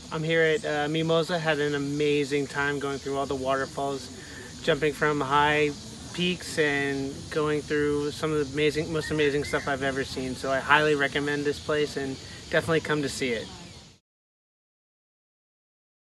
I'm here at Mimosa. Had an amazing time going through all the waterfalls, jumping from high peaks and going through some of the most amazing stuff I've ever seen. So I highly recommend this place and definitely come to see it.